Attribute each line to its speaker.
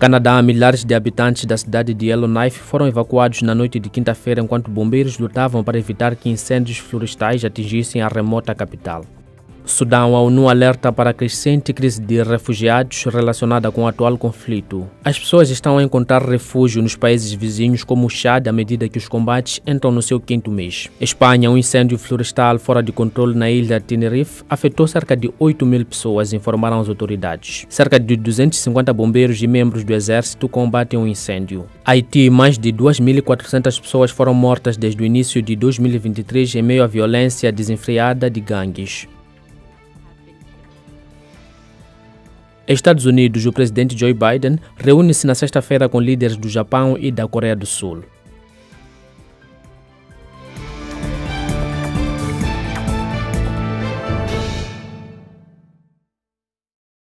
Speaker 1: Canadá, milhares de habitantes da cidade de Yellowknife foram evacuados na noite de quinta-feira enquanto bombeiros lutavam para evitar que incêndios florestais atingissem a remota capital. Sudão, a ONU alerta para a crescente crise de refugiados relacionada com o atual conflito. As pessoas estão a encontrar refúgio nos países vizinhos como o Chad à medida que os combates entram no seu quinto mês. Espanha, um incêndio florestal fora de controle na ilha de Tenerife afetou cerca de 8.000 pessoas, informaram as autoridades. Cerca de 250 bombeiros e membros do exército combatem o incêndio. Haiti, mais de 2.400 pessoas foram mortas desde o início de 2023 em meio à violência desenfreada de gangues. Estados Unidos, o presidente Joe Biden reúne-se na sexta-feira com líderes do Japão e da Coreia do Sul.